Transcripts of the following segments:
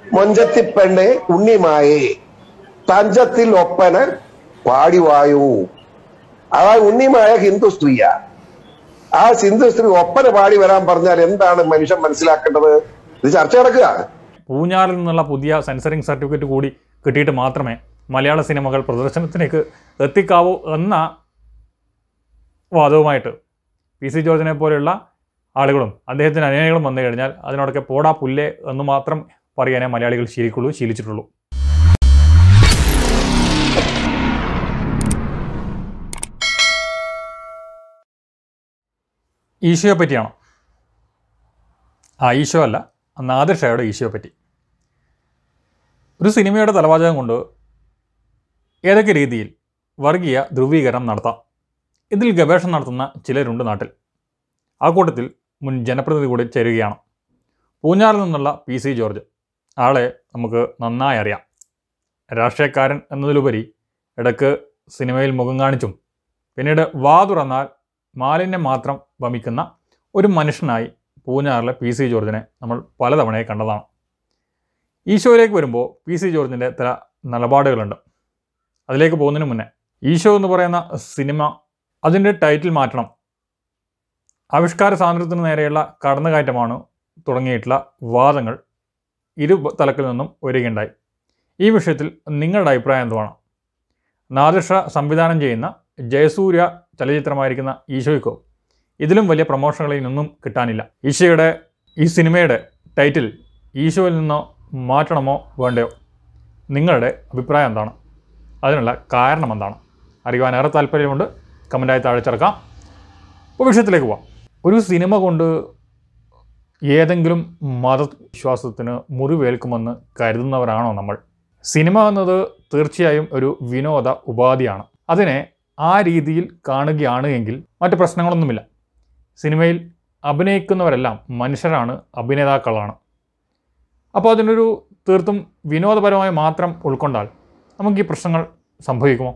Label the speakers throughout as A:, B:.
A: മൊഞ്ചത്തിപ്പെണ്ണെ ഉണ്ണിമായേ തഞ്ചത്തിൽ ഒപ്പന പാടിവായു. അതായത് ഉണ്ണിമായ ഹിന്ദു സ്ത്രീയാ. ആ ഹിന്ദു സ്ത്രീ ഒപ്പന പാടി വരാൻ പറഞ്ഞാൽ എന്താണ് മനുഷ്യൻ മനസ്സിലാക്കേണ്ടത്? ഇത് ചർച്ച നടക്കുക.
B: പൂഞ്ഞാറിൽ നിന്നുള്ള പുതിയ സെൻസറിംഗ് സർട്ടിഫിക്കറ്റ് കൂടി കിട്ടിയിട്ട് മാത്രമേ മലയാള സിനിമകൾ പ്രദർശനത്തിലേക്ക് എത്തിക്കാവൂ എന്ന വാദവുമായിട്ട് PC ജോർജിനെ പോലെയുള്ള ആളുകളും അദ്ദേഹത്തിന് അനുയായികളും വന്നു കഴിഞ്ഞാൽ അതിനോടൊക്കെ പോടാ പുല്ലേ എന്ന് മാത്രം പറയാനേ മലയാളികൾ ശീലിച്ചിട്ടുള്ളൂ. ഈശോയെ പറ്റിയാണോ? ഈശോ അല്ല, നാദിർഷയുടെ ഈശോയെ പറ്റി. ഒരു സിനിമയുടെ തലവാചകം കൊണ്ട് ഏതൊക്കെ രീതിയിൽ വർഗീയ ധ്രുവീകരണം നടത്താം. ഇതിൽ ഗവേഷണം നടത്തുന്ന ചിലരുണ്ട് നാട്ടിൽ. ആ കൂട്ടത്തിൽ മുൻ ജനപ്രതിനിധി കൂടി ചേരുകയാണ്. പൂഞ്ഞാറിൽ നിന്നുള്ള PC ജോർജ്. ആളെ നമുക്ക് നന്നായി അറിയാം. രാഷ്ട്രീയക്കാരൻ എന്നതിലുപരി ഇടയ്ക്ക് സിനിമയിൽ മുഖം കാണിച്ചും പിന്നീട് വാ തുറന്നാൽ മാലിന്യം മാത്രം വമിക്കുന്ന ഒരു മനുഷ്യനായി പൂഞ്ഞാറിലെ PC ജോർജിനെ നമ്മൾ പലതവണയായി കണ്ടതാണ്. ഈശോയിലേക്ക് വരുമ്പോൾ PC ജോർജിൻ്റെ ചില നിലപാടുകളുണ്ട്. അതിലേക്ക് പോകുന്നതിന് മുന്നേ ഈശോ എന്ന് പറയുന്ന സിനിമ അതിൻ്റെ ടൈറ്റിൽ മാറ്റണം, ആവിഷ്കാര സ്വാതന്ത്ര്യത്തിന് നേരെയുള്ള കടന്നുകയറ്റമാണ് തുടങ്ങിയിട്ടുള്ള വാദങ്ങൾ ഇരു തലക്കിൽ നിന്നും വരികയുണ്ടായി. ഈ വിഷയത്തിൽ നിങ്ങളുടെ അഭിപ്രായം എന്തുവാണ്? നാദിർഷ സംവിധാനം ചെയ്യുന്ന ജയസൂര്യ ചലച്ചിത്രമായിരിക്കുന്ന ഈശോയ്ക്കോ ഇതിലും വലിയ പ്രൊമോഷനുകളിൽ നിന്നും കിട്ടാനില്ല. ഈശോയുടെ ഈ സിനിമയുടെ ടൈറ്റിൽ ഈശോയിൽ നിന്നോ മാറ്റണമോ വേണ്ടയോ? നിങ്ങളുടെ അഭിപ്രായം എന്താണ്? അതിനുള്ള കാരണം എന്താണ്? അറിയുവാൻ ഏറെ താല്പര്യമുണ്ട്. കമൻറ്റായി താഴെ ചേർക്കാം. ഇപ്പോൾ വിഷയത്തിലേക്ക് പോവാം. ഒരു സിനിമ കൊണ്ട് ഏതെങ്കിലും മതവിശ്വാസത്തിന് മുറിവേൽക്കുമെന്ന് കരുതുന്നവരാണോ നമ്മൾ? സിനിമ എന്നത് തീർച്ചയായും ഒരു വിനോദ ഉപാധിയാണ്. അതിനെ ആ രീതിയിൽ കാണുകയാണ് എങ്കിൽ മറ്റ് പ്രശ്നങ്ങളൊന്നുമില്ല. സിനിമയിൽ അഭിനയിക്കുന്നവരെല്ലാം മനുഷ്യരാണ്, അഭിനേതാക്കളാണ്. അപ്പോൾ അതിനൊരു തീർത്തും വിനോദപരമായി മാത്രം ഉൾക്കൊണ്ടാൽ നമുക്ക് ഈ പ്രശ്നങ്ങൾ സംഭവിക്കുമോ?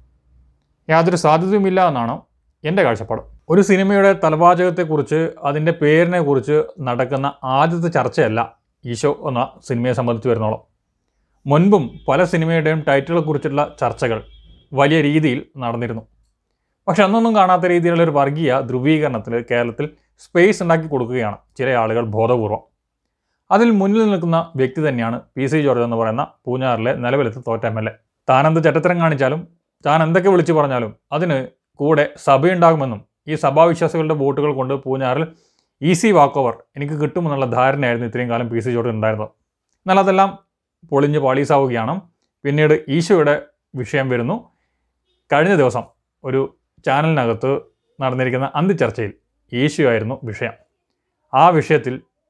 B: യാതൊരു സാധ്യതയുമില്ല എന്നാണ് എൻ്റെ കാഴ്ചപ്പാട്. ഒരു സിനിമയുടെ തലവാചകത്തെക്കുറിച്ച്, അതിൻ്റെ പേരിനെക്കുറിച്ച് നടക്കുന്ന ആദ്യത്തെ ചർച്ചയല്ല ഈശോ എന്ന സിനിമയെ സംബന്ധിച്ച് വരുന്നോളം. മുൻപും പല സിനിമയുടെയും ടൈറ്റിലുകളെ കുറിച്ചുള്ള ചർച്ചകൾ വലിയ രീതിയിൽ നടന്നിരുന്നു. പക്ഷെ അന്നൊന്നും കാണാത്ത രീതിയിലുള്ളൊരു വർഗീയ ധ്രുവീകരണത്തിൽ കേരളത്തിൽ സ്പേസ് ഉണ്ടാക്കി കൊടുക്കുകയാണ് ചില ആളുകൾ ബോധപൂർവം. അതിൽ മുന്നിൽ നിൽക്കുന്ന വ്യക്തി തന്നെയാണ് PC ജോർജ് എന്ന് പറയുന്ന പൂഞ്ഞാറിലെ നിലവിലത്തെ തോറ്റ MLA. താനെന്ത് ചട്ടത്തരം കാണിച്ചാലും, താൻ എന്തൊക്കെ വിളിച്ചു പറഞ്ഞാലും അതിന് കൂടെ സഭയുണ്ടാകുമെന്നും ഈ സഭാവിശ്വാസികളുടെ വോട്ടുകൾ കൊണ്ട് പൂഞ്ഞാറിൽ ഈസി വാക്ക് ഓവർ എനിക്ക് കിട്ടുമെന്നുള്ള ധാരണയായിരുന്നു ഇത്രയും കാലം PC ജോർജ് ഉണ്ടായിരുന്നത്. എന്നാൽ അതെല്ലാം പൊളിഞ്ഞ് പാളീസാവുകയാണ്. പിന്നീട് ഈശോയുടെ വിഷയം വരുന്നു. കഴിഞ്ഞ ദിവസം ഒരു ചാനലിനകത്ത് നടന്നിരിക്കുന്ന അന്തിച്ചർച്ചയിൽ ഈശോ ആയിരുന്നു വിഷയം. ആ വിഷയത്തിൽ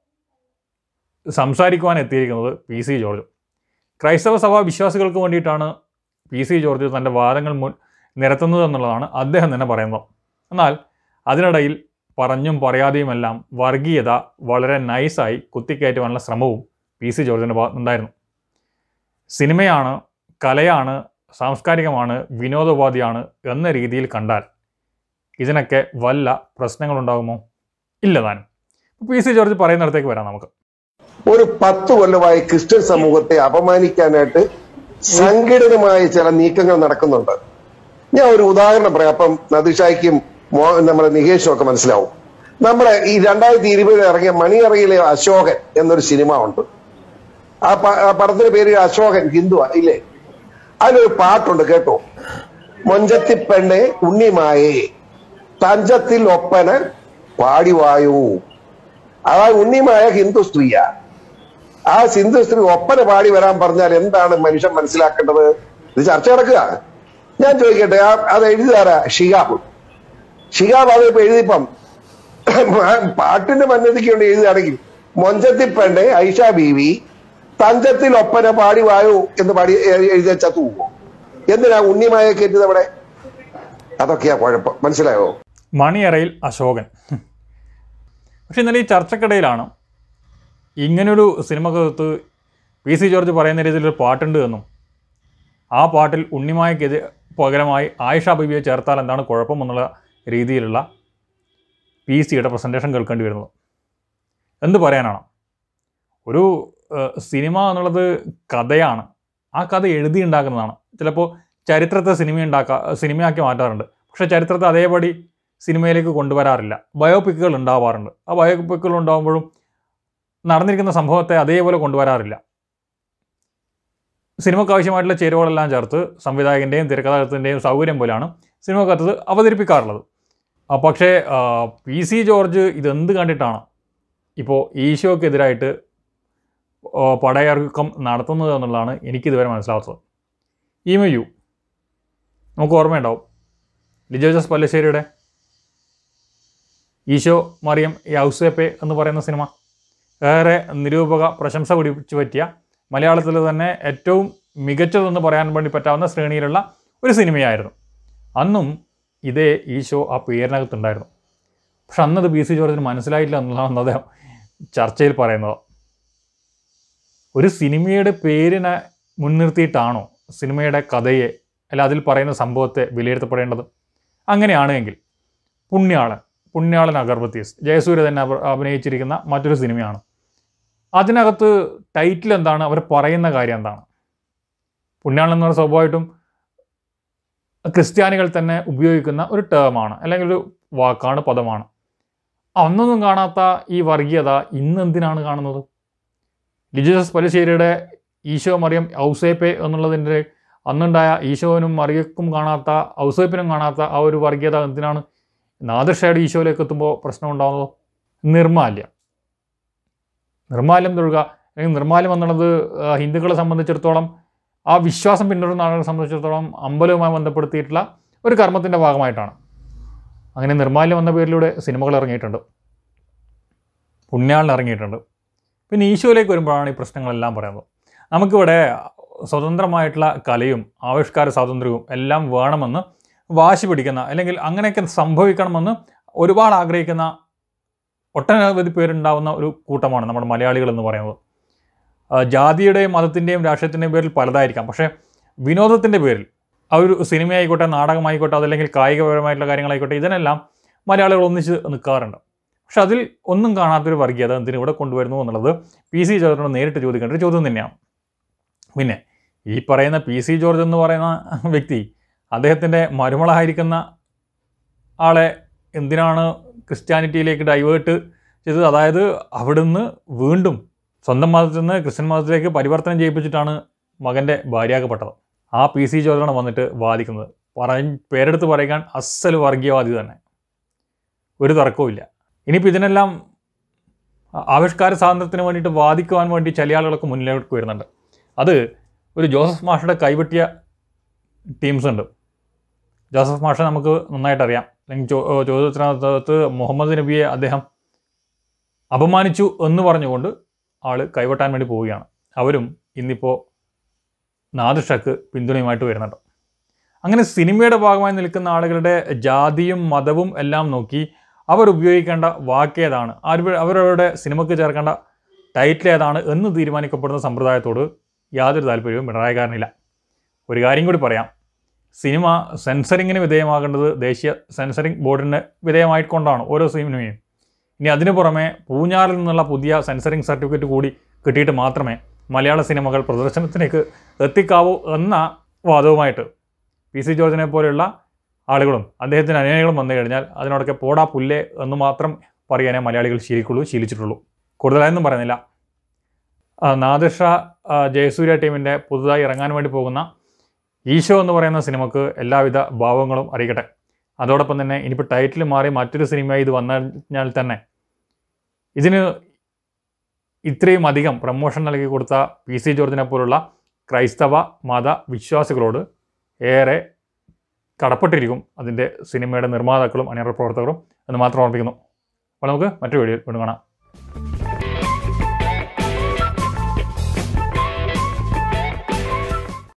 B: സംസാരിക്കുവാൻ എത്തിയിരിക്കുന്നത് PC ജോർജ്. ക്രൈസ്തവ സഭാ വിശ്വാസികൾക്ക് വേണ്ടിയിട്ടാണ് PC ജോർജ് തൻ്റെ വാദങ്ങൾ നിരത്തുന്നത് എന്നുള്ളതാണ് അദ്ദേഹം തന്നെ പറയുന്നത്. എന്നാൽ അതിനിടയിൽ പറഞ്ഞും പറയാതെയുമെല്ലാം വർഗീയത വളരെ നൈസായി കുത്തിക്കയറ്റുവാനുള്ള ശ്രമവും PC ജോർജിൻ്റെ ഭാഗത്തുനിന്നുണ്ടായിരുന്നു. സിനിമയാണ്, കലയാണ്, സാംസ്കാരികമാണ്, വിനോദോപാധിയാണ് എന്ന രീതിയിൽ കണ്ടാൽ ഇതിനൊക്കെ വല്ല പ്രശ്നങ്ങളുണ്ടാകുമോ? ഇല്ല താനും. PC ജോർജ് പറയുന്നിടത്തേക്ക് വരാം നമുക്ക്.
A: ഒരു 10 കൊല്ലമായി ക്രിസ്ത്യൻ സമൂഹത്തെ അപമാനിക്കാനായിട്ട് സംഘടിതമായ ചില നീക്കങ്ങൾ നടക്കുന്നുണ്ട്. ഞാൻ ഒരു ഉദാഹരണം പറയാം. അപ്പം നദിഷായ്ക്കും നമ്മുടെ നികേഷും ഒക്കെ മനസ്സിലാവും. നമ്മുടെ ഈ 2020 ഇറങ്ങിയ മണിയറയിലെ അശോകൻ എന്നൊരു സിനിമ ഉണ്ട്. ആ പടത്തിന്റെ പേര് അശോകൻ ഹിന്ദുവാ ഇല്ലേ? അതിലൊരു പാട്ടുണ്ട്, കേട്ടോ. മൊഞ്ചത്തിപ്പെണ്ണെ ഉണ്ണിമായേ തഞ്ചത്തിൽ ഒപ്പന പാടിവായു. അതായത് ഉണ്ണിമായ ഹിന്ദു സ്ത്രീയാ. ആ ഹിന്ദു സ്ത്രീ ഒപ്പന പാടി വരാൻ പറഞ്ഞാൽ എന്താണ് മനുഷ്യൻ മനസ്സിലാക്കേണ്ടത്? ഇത് ചർച്ച നടക്കുക. ഞാൻ ചോദിക്കട്ടെ, അത് എഴുതിയാരാ? ഷിഹാബ് അതിപ്പോ എഴുതിപ്പം പാട്ടിന്റെ മന്നതിക്ക് വേണ്ടി എഴുതുകയാണെങ്കിൽ മൊഞ്ചത്തിപ്പെണ്ണെ ഐഷ ബീവി തഞ്ചത്തിൽ ഒപ്പന പാടി വായു എന്ന് പാടി എഴുതിയ ചത്തു പോകുമോ? എന്തിനാ ഉണ്ണിമായ കയറ്റിയത് അവിടെ? അതൊക്കെയാ കുഴപ്പം. മനസ്സിലായോ?
B: മണിയറയിൽ അശോകൻ. പക്ഷെ ഇന്നലെ ഈ ചർച്ചക്കിടയിലാണ് ഇങ്ങനൊരു സിനിമക്കകത്ത് PC ജോർജ് പറയുന്ന രീതിയിലൊരു പാട്ടുണ്ട് എന്നും ആ പാട്ടിൽ ഉണ്ണിമായ്ക്ക് പകരമായി ആയിഷ ബീവിയെ ചേർത്താൽ എന്താണ് കുഴപ്പമെന്നുള്ള രീതിയിലുള്ള PCയുടെ പ്രസൻറ്റേഷൻ കേൾക്കേണ്ടി വരുന്നത്. എന്ത് പറയാനാണ്? ഒരു സിനിമ എന്നുള്ളത് കഥയാണ്. ആ കഥ എഴുതിയുണ്ടാക്കുന്നതാണ്. ചിലപ്പോൾ ചരിത്രത്തെ സിനിമയാക്കി മാറ്റാറുണ്ട്. പക്ഷേ ചരിത്രത്തെ അതേപടി സിനിമയിലേക്ക് കൊണ്ടുവരാറില്ല. ബയോപിക്കുകൾ ഉണ്ടാവാറുണ്ട്. ആ ബയോപിക്കുകൾ ഉണ്ടാകുമ്പോഴും നടന്നിരിക്കുന്ന സംഭവത്തെ അതേപോലെ കൊണ്ടുവരാറില്ല. സിനിമയ്ക്ക് ആവശ്യമായിട്ടുള്ള ചേരുവകളെല്ലാം ചേർത്ത് സംവിധായകൻ്റെയും തിരക്കഥാകൃത്തിൻ്റെയും സൗകര്യം പോലെയാണ് സിനിമക്കകത്ത് അവതരിപ്പിക്കാറുള്ളത്. പക്ഷേ PC ജോർജ് ഇതെന്ത് കണ്ടിട്ടാണ് ഇപ്പോൾ ഈശോക്കെതിരായിട്ട് പടയിറക്കം നടത്തുന്നത് എന്നുള്ളതാണ് എനിക്കിതുവരെ മനസ്സിലാവാത്തത്. ഈമയു നമുക്ക് ഓർമ്മയുണ്ടാവും. ലിജോ ജോസ് പല്ലിശ്ശേരിയുടെ ഈശോ മറിയം യൗസേപ്പെ എന്ന് പറയുന്ന സിനിമ ഏറെ നിരൂപക പ്രശംസ പിടിച്ചു പറ്റിയ, മലയാളത്തിൽ തന്നെ ഏറ്റവും മികച്ചതെന്ന് പറയാൻ വേണ്ടി പറ്റാവുന്ന ശ്രേണിയിലുള്ള ഒരു സിനിമയായിരുന്നു. അന്നും ഇതേ ഈശോ ആ പേരിനകത്തുണ്ടായിരുന്നു. പക്ഷെ അന്നത് PC ജോർജിന് മനസ്സിലായില്ല എന്നുള്ളതാണ് അദ്ദേഹം ചർച്ചയിൽ പറയുന്നത്. ഒരു സിനിമയുടെ പേരിനെ മുൻനിർത്തിയിട്ടാണോ സിനിമയുടെ കഥയെ അല്ല അതിൽ പറയുന്ന സംഭവത്തെ വിലയിരുത്തപ്പെടേണ്ടത്? അങ്ങനെയാണെങ്കിൽ പുണ്യാളൻ അഗർബത്തീസ് ജയസൂര്യ തന്നെ അഭിനയിച്ചിരിക്കുന്ന മറ്റൊരു സിനിമയാണ്. അതിനകത്ത് ടൈറ്റിൽ എന്താണ്, അവർ പറയുന്ന കാര്യം എന്താണ്? പുണ്യാളൻ എന്ന് പറഞ്ഞാൽ സ്വാഭാവികമായിട്ടും ക്രിസ്ത്യാനികൾ തന്നെ ഉപയോഗിക്കുന്ന ഒരു ടേമാണ്, അല്ലെങ്കിൽ ഒരു വാക്കാണ്, പദമാണ്. അന്നൊന്നും കാണാത്ത ഈ വർഗീയത ഇന്നെന്തിനാണ് കാണുന്നത്? ലിജോ ജോസ് പല്ലിശ്ശേരിയുടെ ഈശോ മറിയം ഔസേപ്പെ എന്നുള്ളതിൻ്റെ അന്നുണ്ടായ ഈശോനും മറിയക്കും കാണാത്ത, ഔസേപ്പിനും കാണാത്ത ആ ഒരു വർഗീയത എന്തിനാണ് നാദിർഷയുടെ ഈശോയിലേക്ക് എത്തുമ്പോൾ പ്രശ്നം ഉണ്ടാകുന്നത്? നിർമ്മാല്യം തൊഴുക, അല്ലെങ്കിൽ നിർമ്മാല്യം എന്നുള്ളത് ഹിന്ദുക്കളെ സംബന്ധിച്ചിടത്തോളം, ആ വിശ്വാസം പിന്തുടരുന്ന ആളുകളെ സംബന്ധിച്ചിടത്തോളം അമ്പലവുമായി ബന്ധപ്പെടുത്തിയിട്ടുള്ള ഒരു കർമ്മത്തിൻ്റെ ഭാഗമായിട്ടാണ്. അങ്ങനെ നിർമ്മാല്യം എന്ന പേരിലൂടെ സിനിമകൾ ഇറങ്ങിയിട്ടുണ്ട്, പുണ്യാളൻ ഇറങ്ങിയിട്ടുണ്ട്. പിന്നെ ഈശോയിലേക്ക് വരുമ്പോഴാണ് ഈ പ്രശ്നങ്ങളെല്ലാം പറയുന്നത്. നമുക്കിവിടെ സ്വതന്ത്രമായിട്ടുള്ള കലയും ആവിഷ്കാര സ്വാതന്ത്ര്യവും എല്ലാം വേണമെന്ന് വാശി പിടിക്കുന്ന, അല്ലെങ്കിൽ അങ്ങനെയൊക്കെ സംഭവിക്കണമെന്ന് ഒരുപാട് ആഗ്രഹിക്കുന്ന ഒട്ടനവധി പേരുണ്ടാവുന്ന ഒരു കൂട്ടമാണ് നമ്മുടെ മലയാളികൾ എന്ന് പറയുന്നത്. ജാതിയുടെയും മതത്തിൻ്റെയും രാഷ്ട്രീയത്തിൻ്റെയും പേരിൽ പലതായിരിക്കാം. പക്ഷേ വിനോദത്തിൻ്റെ പേരിൽ ആ ഒരു സിനിമയായിക്കോട്ടെ, നാടകമായിക്കോട്ടെ, അതല്ലെങ്കിൽ കായികപരമായിട്ടുള്ള കാര്യങ്ങളായിക്കോട്ടെ, ഇതിനെല്ലാം മലയാളികൾ ഒന്നിച്ച് നിൽക്കാറുണ്ട്. പക്ഷെ അതിൽ ഒന്നും കാണാത്തൊരു വർഗീയത എന്തിനും ഇവിടെ കൊണ്ടുവരുന്നു എന്നുള്ളത് PC ജോർജിനോട് നേരിട്ട് ചോദിക്കേണ്ട ഒരു ചോദ്യം തന്നെയാണ്. പിന്നെ ഈ പറയുന്ന PC ജോർജ് എന്ന് പറയുന്ന വ്യക്തി അദ്ദേഹത്തിൻ്റെ മരുമകളായിരിക്കുന്ന ആളെ എന്തിനാണ് ക്രിസ്ത്യാനിറ്റിയിലേക്ക് ഡൈവേർട്ട് ചെയ്തത്? അതായത് അവിടുന്ന് വീണ്ടും സ്വന്തം മതത്തിൽ നിന്ന് ക്രിസ്ത്യൻ മതത്തിലേക്ക് പരിവർത്തനം ചെയ്യിപ്പിച്ചിട്ടാണ് മകൻ്റെ ഭാര്യയാക്കപ്പെട്ടത്. ആ PC ജോർജാണ് വന്നിട്ട് വാദിക്കുന്നത്. പേരെടുത്ത് പറയാൻ അസ്സൽ വർഗീയവാദി തന്നെ, ഒരു തർക്കവുമില്ല. ഇനിയിപ്പോൾ ഇതിനെല്ലാം ആവിഷ്കാര സ്വാതന്ത്ര്യത്തിന് വേണ്ടിയിട്ട് വാദിക്കുവാൻ വേണ്ടി ചില ആളുകളൊക്കെ മുന്നിലേക്ക് വരുന്നുണ്ട്. അത് ഒരു ജോസഫ് മാഷയുടെ കൈവെട്ടിയ ടീംസ് ഉണ്ട്. ജോസഫ് മാഷ നമുക്ക് നന്നായിട്ടറിയാം. അല്ലെങ്കിൽ ചോദ്യത്തിനകത്ത് മുഹമ്മദ് നബിയെ അദ്ദേഹം അപമാനിച്ചു എന്ന് പറഞ്ഞുകൊണ്ട് ആൾ കൈവെട്ടാൻ വേണ്ടി പോവുകയാണ്. അവരും ഇന്നിപ്പോൾ നാദിർഷക്ക് പിന്തുണയുമായിട്ട് വരുന്നുണ്ട്. അങ്ങനെ സിനിമയുടെ ഭാഗമായി നിൽക്കുന്ന ആളുകളുടെ ജാതിയും മതവും എല്ലാം നോക്കി അവർ ഉപയോഗിക്കേണ്ട വാക്ക് ഏതാണ്, അവരവരുടെ സിനിമയ്ക്ക് ചേർക്കേണ്ട ടൈറ്റിൽ ഏതാണ് എന്ന് തീരുമാനിക്കപ്പെടുന്ന സമ്പ്രദായത്തോട് യാതൊരു താല്പര്യവും പിണറായിക്കാരനില്ല. ഒരു കാര്യം കൂടി പറയാം. സിനിമ സെൻസറിങ്ങിന് വിധേയമാകേണ്ടത് ദേശീയ സെൻസറിങ് ബോർഡിന് വിധേയമായിക്കൊണ്ടാണ് ഓരോ സിനിമയും. ഇനി അതിനു പുറമെ പൂഞ്ഞാറിൽ നിന്നുള്ള പുതിയ സെൻസറിങ് സർട്ടിഫിക്കറ്റ് കൂടി കിട്ടിയിട്ട് മാത്രമേ മലയാള സിനിമകൾ പ്രദർശനത്തിലേക്ക് എത്തിക്കാവൂ എന്ന വാദവുമായിട്ട് PC ജോർജിനെ പോലെയുള്ള ആളുകളും അദ്ദേഹത്തിൻ്റെ അനുയായികളും വന്നു കഴിഞ്ഞാൽ അതിനോടൊക്കെ പോടാ പുല്ലേ എന്ന് മാത്രം പറയാനേ മലയാളികൾ ശീലിച്ചിട്ടുള്ളൂ. കൂടുതലായൊന്നും പറയുന്നില്ല. നാദിർഷ ജയസൂര്യ ടീമിൻ്റെ പുതുതായി ഇറങ്ങാൻ വേണ്ടി പോകുന്ന ഈശോ എന്ന് പറയുന്ന സിനിമക്ക് എല്ലാവിധ ഭാവങ്ങളും അറിയിക്കട്ടെ. അതോടൊപ്പം തന്നെ ഇനിയിപ്പോൾ ടൈറ്റിൽ മാറി മറ്റൊരു സിനിമയായി ഇത് വന്നു കഴിഞ്ഞാൽ തന്നെ ഇതിന് ഇത്രയും അധികം പ്രമോഷൻ നൽകി കൊടുത്ത PC ജോർജിനെ പോലുള്ള ക്രൈസ്തവ മത വിശ്വാസികളോട് ഏറെ കടപ്പെട്ടിരിക്കും അതിൻ്റെ സിനിമയുടെ നിർമ്മാതാക്കളും അണിയറ പ്രവർത്തകരും എന്ന് മാത്രം ഓർമ്മിക്കുന്നു. അപ്പോൾ നമുക്ക് മറ്റൊരു വീഡിയോയിൽ വീണ്ടും കാണാം.